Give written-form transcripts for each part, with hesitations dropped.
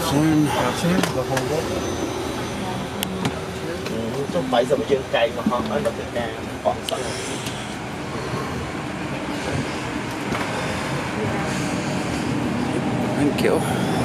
Turn. The whole road. Trong 70 chương cây mà không ở được cái còn sẵn. Thank you.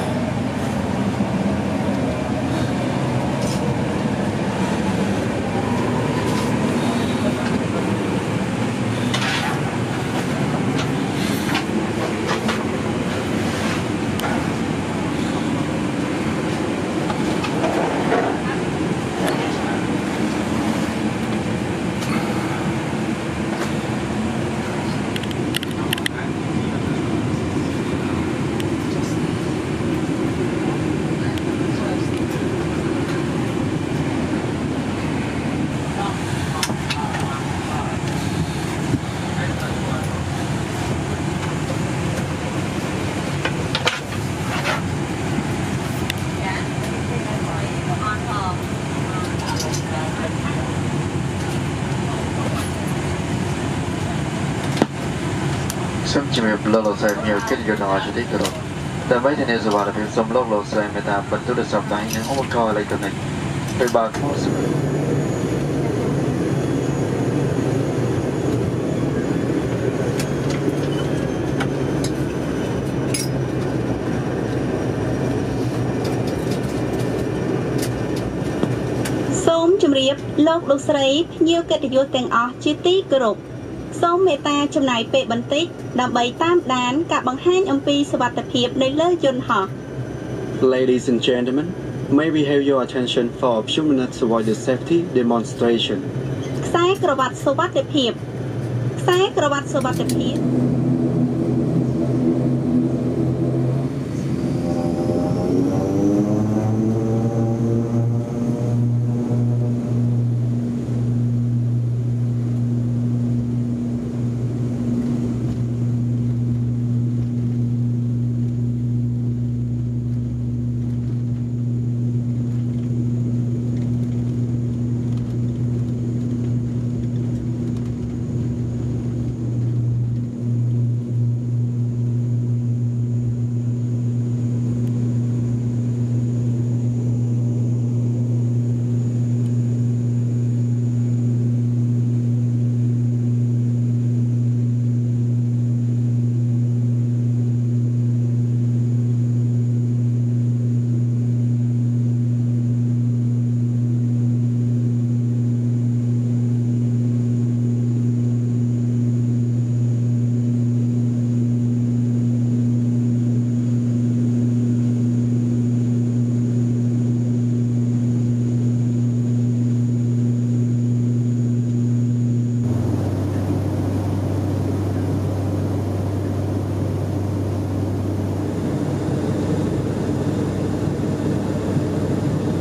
Some Jimmy Blolo said near Kidjo Architecture. The waiting is about some local say meta, but to the subline and all call like the neck. About possible. Siem Reap លោកលោកស្រីភ្ញៀវកិត្តិយសទាំងអស់ជាទីគោរពសូមមេត្តាចំណាយពេលបន្តិចដើម្បីតាមដានការបង្ហាញអំពីសុវត្ថិភាពនៅលើយន្តហោះ Ladies and gentlemen, may we have your attention for a few minutes to watch the safety demonstration. ខ្សែក្រវ៉ាត់សុវត្ថិភាពខ្សែក្រវ៉ាត់សុវត្ថិភាព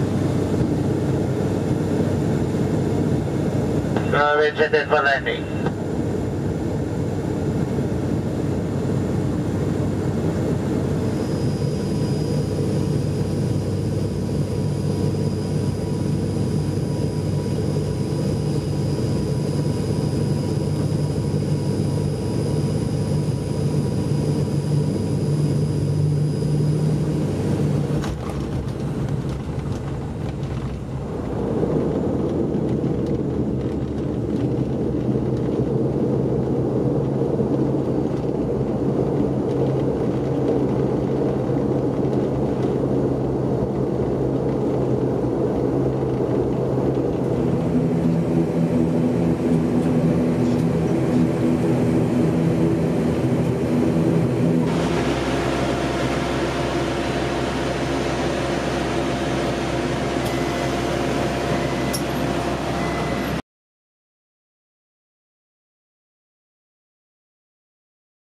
Intended for landing.